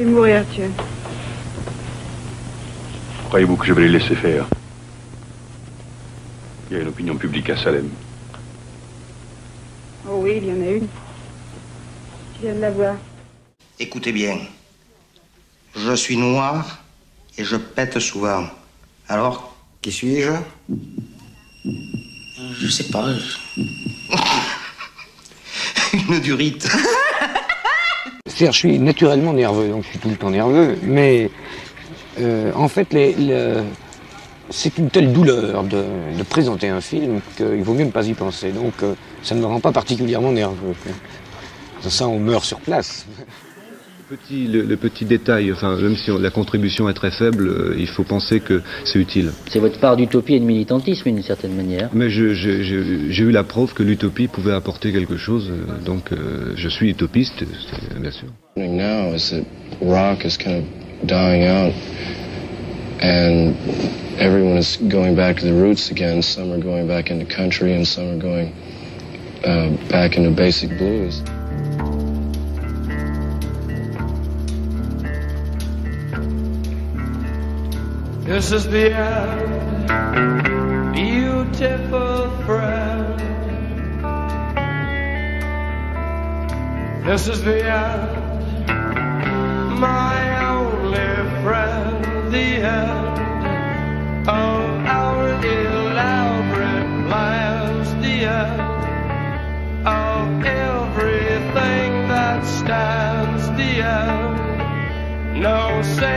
mourir, tiens. Croyez-vous que je vais les laisser faire? Il y a une opinion publique à Salem. Oh oui, il y en a une. Tu viens de la voir. Écoutez bien. Je suis noir et je pète souvent. Alors, qui suis-je? Je sais pas. Une durite. C'est-à-dire, je suis naturellement nerveux, donc je suis tout le temps nerveux, mais en fait, c'est une telle douleur de présenter un film qu'il vaut mieux ne pas y penser, donc ça ne me rend pas particulièrement nerveux. Ça, on meurt sur place. Le petit détail, enfin, même si la contribution est très faible, il faut penser que c'est utile. C'est votre part d'utopie et de militantisme, d'une certaine manière. Mais j'ai eu la preuve que l'utopie pouvait apporter quelque chose, donc je suis utopiste, bien sûr. Now is that rock is kind of dying out, and everyone is going back to the roots again. Some are going back into country, and some are going back into basic blues. This is the end, beautiful friend. This is the end, my only friend. The end of our elaborate plans. The end of everything that stands. The end, no say.